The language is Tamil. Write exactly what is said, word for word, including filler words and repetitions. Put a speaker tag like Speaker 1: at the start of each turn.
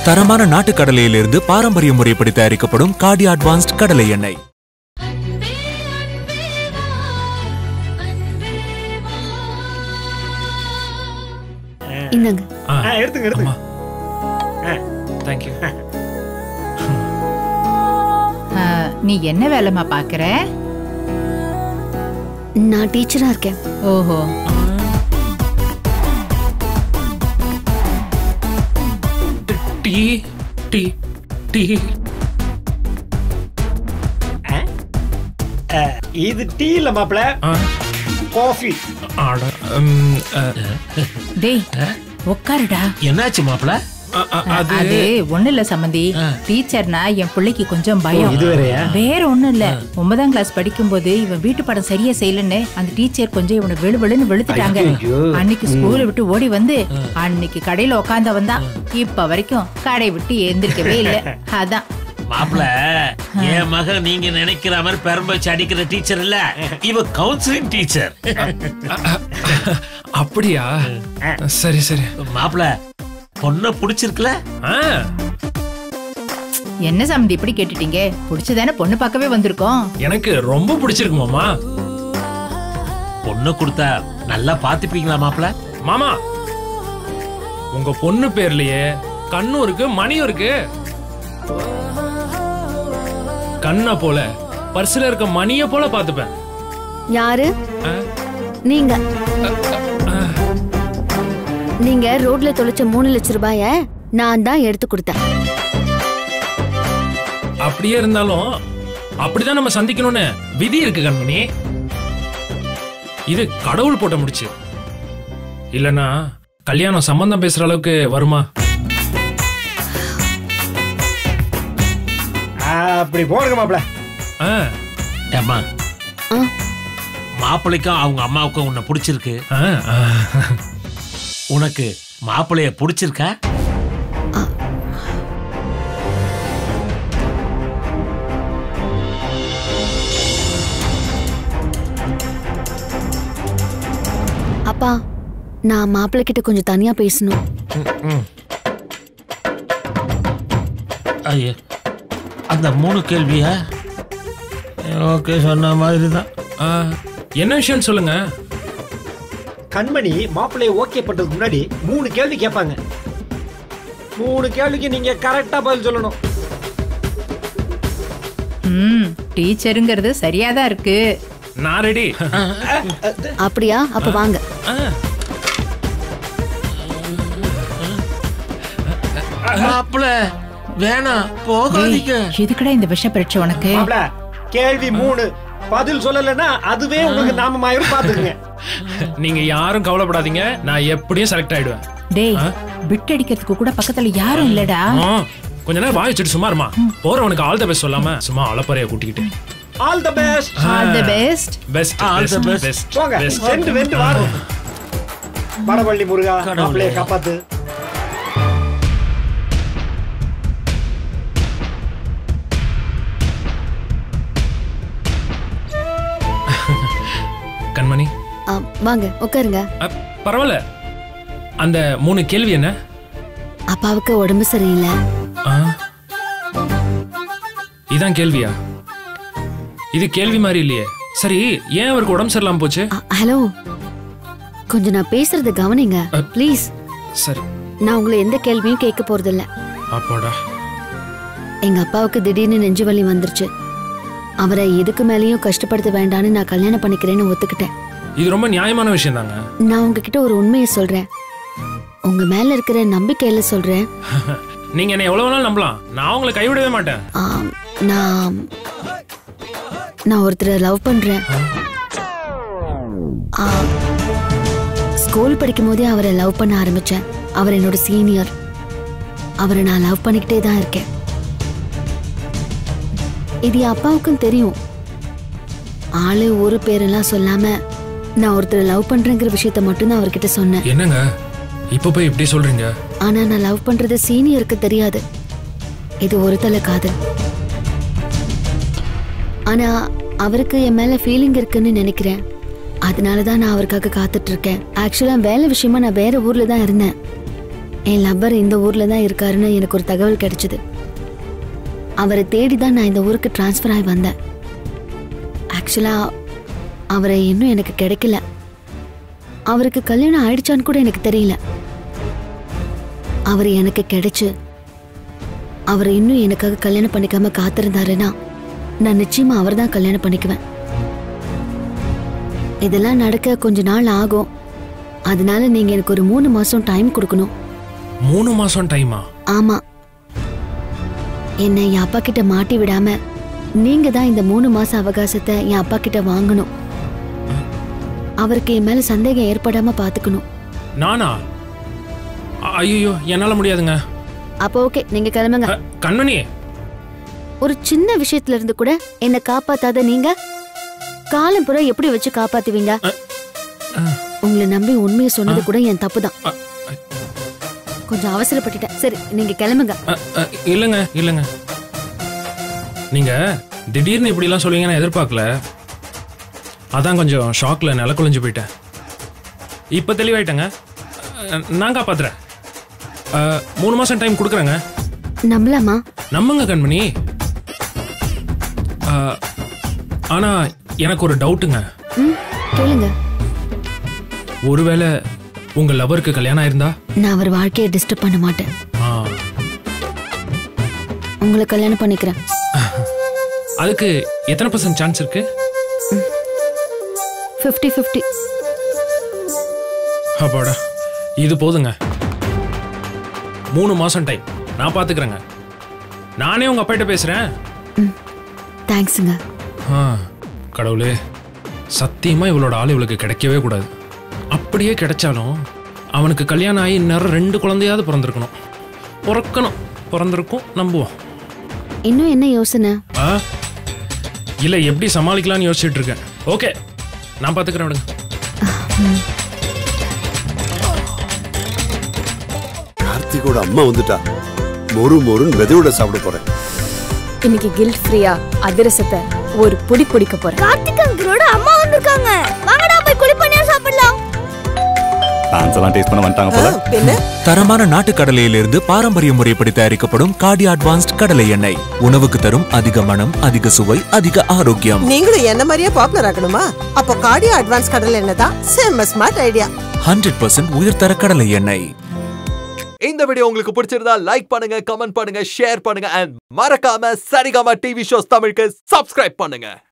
Speaker 1: தரமான நாட்டு கடலையிலிருந்து பாரம்பரிய முறைப்படி தயாரிக்கப்படும் கார்டி அட்வான்ஸ்ட் கடலை எண்ணெய்.
Speaker 2: இந்தங்க.
Speaker 3: எடுத்துங்க எடுத்துங்க.
Speaker 4: Thank you.
Speaker 5: நீ என்ன வேலைமா பாக்குற?
Speaker 2: நான் டீச்சரா இருக்கேன்.
Speaker 5: ஓஹோ.
Speaker 4: Tea tea tea.
Speaker 3: இது டீ இல்ல மாப்ள, காஃபி.
Speaker 5: டேய் உட்காருடா.
Speaker 4: என்னாச்சு மாப்ள?
Speaker 5: அது ஒண்ணு இல்ல சம்பந்தி, டீச்சர்னா என் பிள்ளைக்கு கொஞ்சம் பயம். வேற ஒண்ணும் இல்ல, ஒன்பதாம் கிளாஸ் படிக்கும் போது இவன் வீட்டு பாடம் சரியா செய்யலன்னு அந்த டீச்சர் கொஞ்சம் இவனை வெளு வெளுன்னு வெளுத்துட்டாங்க. அன்னைக்கு ஸ்கூலை விட்டு ஓடி வந்து அன்னைக்கு கடையில உட்கார்ந்த வந்தா இப்ப வரைக்கும் கடை விட்டு எழுந்திருக்கவே இல்ல. அதான்
Speaker 6: மாப்ள, என் மகன் நீங்க நினைக்கிற மாதிரி பெரும்பச்சு அடிக்கிற டீச்சர் இல்ல, இவ கவுன்சிலிங் டீச்சர்.
Speaker 4: அப்படியா? சரி சரி
Speaker 6: மாப்ள, பொண்ண புடிச்சிருக்கல?
Speaker 5: என்ன சம்பந்தி இப்படி கேட்டுட்டீங்க? புடிச்சதானே பொண்ணு பார்க்கவே வந்திருக்கோம்.
Speaker 4: எனக்கு ரொம்ப பிடிச்சிருக்கு மாமா.
Speaker 6: பொண்ணு கொடுத்தா நல்லா பாத்துப்பீங்களா மாப்ள?
Speaker 4: மாமா, உங்க பொண்ணு பேர்லயே கண்ணும் இருக்கு மணியும் இருக்கு. கண்ணை போல பர்ஸ்ல இருக்க மணிய போல பாத்துப்பேன்.
Speaker 2: யாரு நீங்க? நீங்க ரோட்ல தொலைச்ச மூணு லட்சம் ரூபாய நான் தான் எடுத்து கொடுத்தேன்.
Speaker 4: அப்படியே இருந்தாலும் அப்படிதான் நம்ம சந்திக்கணும்னு விதி இருக்கு கண்மணி. இது கடவுள் போட்ட முடிச்சு. இல்லனா கல்யாணம் சம்பந்தம் பேசுற அளவுக்கு வருமா?
Speaker 3: அப்படி போடுங்க மாப்ள.
Speaker 6: ஏம்மா, மாப்பிள்ளைக்கும் அவங்க அம்மாவுக்கும் உன்னை பிடிச்சிருக்கு. உனக்கு மாப்பிள்ளைய பிடிச்சிருக்கா?
Speaker 2: அப்பா, நான் மாப்பிள்ளை கிட்ட கொஞ்சம் தனியா பேசணும்.
Speaker 6: ஐயா, அந்த மூணு கேள்வியா? ஓகே, சொன்ன மாதிரி தான்.
Speaker 4: என்ன விஷயம் சொல்லுங்க.
Speaker 3: கண்மணி மாப்பிள்ளைய ஓகே பண்றதுக்கு முன்னாடி மூணு கேள்வி கேட்பாங்க. மூணு கேள்விக்கு நீங்க கரெக்டா பதில் சொல்லணும்.
Speaker 5: ம், டீச்சருங்கிறது சரியாதான் இருக்கு.
Speaker 4: நான் ரெடி.
Speaker 2: அப்படியா? அப்ப வாங்க.
Speaker 6: மாப்பிள்ள வேணாம், போகாதீங்க.
Speaker 5: எதுக்குடா இந்த விஷ பரீட்சை உனக்கு?
Speaker 3: மாப்ள, கேள்வி மூணு பதில் சொல்லலன்னா அதுவே உங்களுக்கு நாமமாயிரும், பாத்துக்கங்க.
Speaker 4: நீங்க யாரும் கவலைப்படாதீங்க, நான் எப்படியும் செலக்ட் ஆயிடுவேன்.
Speaker 5: டேய், பிட் அடிக்கிறதுக்கு கூட பக்கத்துல யாரும் இல்லடா.
Speaker 4: கொஞ்ச நேரம் வாய் வச்சுட்டு சும்மா இருமா. போறவனுக்கு ஆல் தி பெஸ்ட் சொல்லாம சும்மா அலப்பறைய கூட்டிக்கிட்டு.
Speaker 3: All the best.
Speaker 5: All the best.
Speaker 4: Best all the best.
Speaker 3: போங்க, ரெண்டு ரெண்டு வாரு. படவள்ளி முருகா, மாப்பிள்ளைய காப்பாத்து.
Speaker 4: கண்மணி
Speaker 2: வாங்க உட்காருங்க.
Speaker 4: பரவாயில்ல. அந்த மூணு கேள்வி என்ன?
Speaker 2: அப்பாவுக்கு உடம்பு சரியில்லை.
Speaker 4: இதான் கேள்வியா? இது கேள்வி மாதிரி இல்லையே. சரி, ஏன் அவருக்கு உடம்பு சரியில்லாம போச்சு?
Speaker 2: ஹலோ, கொஞ்சம் நான் பேசுறது கவனிங்க ப்ளீஸ்.
Speaker 4: சரி,
Speaker 2: நான் உங்களை எந்த கேள்வியும் கேட்க போறது இல்ல.
Speaker 4: அப்பாடா.
Speaker 2: எங்க அப்பாவுக்கு திடீர்னு நெஞ்சு வலி வந்துருச்சு. அவரை எதுக்கு மேலேயும் கஷ்டப்படுத்த வேண்டான்னு நான் கல்யாணம் பண்ணிக்கிறேன்னு ஒத்துக்கிட்டேன்.
Speaker 4: இது ரொம்ப நியாயமான விஷயம் தாங்க.
Speaker 2: நான் உங்ககிட்ட ஒரு உண்மையை சொல்றேன், உங்க மேல இருக்கிற நம்பிக்கையில சொல்றேன்.
Speaker 4: நீங்க என்ன எவ்வளவு வேணாலும் நம்பலாம், நான் உங்களை கைவிடவே மாட்டேன்.
Speaker 2: நான் நான் ஒருத்தரை லவ் பண்றேன். ஸ்கூல் படிக்கும் போதே அவரை லவ் பண்ண ஆரம்பிச்சேன். அவர் என்னோட சீனியர். அவரை நான் லவ் பண்ணிக்கிட்டே தான் இருக்கேன். இது அப்பாவுக்கும் தெரியும். ஆளு ஒரு பேரெல்லாம் சொல்லாம நான் ஒருத்தரை லவ் பண்றேங்கிற விஷயத்த மட்டும் தான் அவர்கிட்ட சொன்னேன்.
Speaker 4: என்னங்க இப்ப போய் இப்படி சொல்றீங்க?
Speaker 2: ஆனா நான் லவ் பண்றது சீனியருக்கு தெரியாது. இது ஒரு தலை காதல். ஆனா அவருக்கு என் மேல ஃபீலிங் இருக்குன்னு நினைக்கிறேன். அதனாலதான் நான் அவருக்காக காத்துட்டு இருக்கேன். ஆக்சுவலா வேலை விஷயமா நான் வேற ஊர்ல தான் இருந்தேன். என் லவ்வர் இந்த ஊர்ல தான் இருக்காருன்னு எனக்கு ஒரு தகவல் கிடைச்சது. அவரை தேடி தான் நான் இந்த ஊருக்கு டிரான்ஸ்ஃபர் ஆகி வந்தேன். ஆக்சுவலா அவரை இன்னும் எனக்கு கிடைக்கல. அவருக்கு கல்யாணம் ஆயிடுச்சான்னு கூட எனக்கு தெரியல. அவர் எனக்கு கிடைச்சு அவர் இன்னும் எனக்காக கல்யாணம் பண்ணிக்காம காத்திருந்தாருன்னா நான் நிச்சயமா அவர் தான் கல்யாணம் பண்ணிக்குவேன். இதெல்லாம் நடக்க கொஞ்ச நாள் ஆகும். அதனால நீங்க எனக்கு ஒரு மூணு மாசம் டைம் கொடுக்கணும்.
Speaker 4: மூணு மாசம் டைமா?
Speaker 2: ஆமா. என்னை என் அப்பா கிட்ட மாட்டி விடாம நீங்க தான் இந்த மூணு மாச அவகாசத்தை என் அப்பா கிட்ட வாங்கணும். அவருக்கு என் மேல சந்தேகம் ஏற்படாம பாத்துக்கணும்.
Speaker 4: நானா? ஐயோ, என்னால முடியாதுங்க.
Speaker 2: அப்போ ஓகே, நீங்க கிளம்புங்க.
Speaker 4: கண்மணி,
Speaker 2: ஒரு சின்ன விஷயத்துல இருந்து கூட என்ன காப்பாத்தாத நீங்க காலம் புற எப்படி வச்சு காப்பாத்துவீங்க? உங்களை நம்பி உண்மையை சொன்னது கூட என் தப்புதான். கொஞ்சம் அவசரப்பட்டுட்டேன். சரி, நீங்க கிளம்புங்க.
Speaker 4: இல்லங்க இல்லங்க, நீங்க திடீர்னு இப்படி எல்லாம் சொல்லுவீங்க நான் எதிர்பார்க்கல. அதான் கொஞ்சம் ஷாக்ல நில குலைஞ்சு போயிட்டேன். இப்ப தெளிவாயிட்டேங்க. நான் காப்பாத்துறேன். மூணு மாசம் டைம் கொடுக்குறேங்க.
Speaker 2: நம்பலாமா?
Speaker 4: நம்புங்க கண்மணி. ஆனா எனக்கு ஒரு டவுட்டுங்க.
Speaker 2: கேளுங்க.
Speaker 4: ஒருவேளை உங்க லவருக்கு கல்யாணம் ஆயிருந்தா?
Speaker 2: நான் அவர் வாழ்க்கையை டிஸ்டர்ப் பண்ண மாட்டேன். உங்களை கல்யாணம் பண்ணிக்கிறேன்.
Speaker 4: அதுக்கு எத்தனை பர்சன்ட் சான்ஸ் இருக்கு?
Speaker 2: Fifty fifty.
Speaker 4: அப்பாடா, இது போதுங்க. மூணு மாசம் டைம் நான் பாத்துக்கிறேங்க. நானே உங்க அப்பாட்ட பேசுறேன்.
Speaker 2: தேங்க்ஸுங்க.
Speaker 4: கடவுளே, சத்தியமா இவளோட ஆள் இவளுக்கு கிடைக்கவே கூடாது. அப்படியே கிடைச்சாலும் அவனுக்கு கல்யாணம் ஆகி இன்னும் ரெண்டு குழந்தையாவது பிறந்திருக்கணும். பிறக்கணும், பிறந்திருக்கும், நம்புவோம்.
Speaker 2: இன்னும் என்ன யோசனை?
Speaker 4: இல்ல எப்படி சமாளிக்கலாம்னு யோசிச்சுட்டு இருக்கேன். ஓகே, நான் பாத்துக்கிறேன், விடுங்க.
Speaker 7: கார்த்திகோட அம்மா வந்துட்டா. மொறு மொறுன்னு விதையோட சாப்பிட போறேன்.
Speaker 8: இன்னைக்கு கில்ட் ஃப்ரீயா அதிரசத்தை ஒரு புடி குடிக்க போறேன்.
Speaker 9: கார்த்திக் அங்கிளோட அம்மா வந்திருக்காங்க. வாங்கடா போய் குடி பண்ணியா சாப்பிடலாம்.
Speaker 10: டான்ஸ்லாம் டேஸ்ட் பண்ண வந்துட்டாங்க போல.
Speaker 1: தரமான நாட்டு கடலையிலிருந்து பாரம்பரிய முறைப்படி தயாரிக்கப்படும் காடி அட்வான்ஸ்ட் கடலை எண்ணெய். உணவுக்கு தரும் அதிக மனம், அதிக சுவை, அதிக ஆரோக்கியம்.
Speaker 11: நீங்களும் என்ன மாதிரியே பாப்புலர் ஆகணுமா? அப்போ காடி அட்வான்ஸ் கடலை எண்ணெய் தான் செம்ம ஸ்மார்ட் ஐடியா.
Speaker 1: ஹண்ட்ரட் பர்சன்ட் உயர்தர கடலை எண்ணெய்.
Speaker 12: இந்த வீடியோ உங்களுக்கு பிடிச்சிருந்தா லைக் பண்ணுங்க, கமெண்ட் பண்ணுங்க, ஷேர் பண்ணுங்க, அண்ட் மறக்காம சரிகமா டிவி ஷோஸ் தமிழுக்கு சப்ஸ்கிரைப் பண்ணுங்க.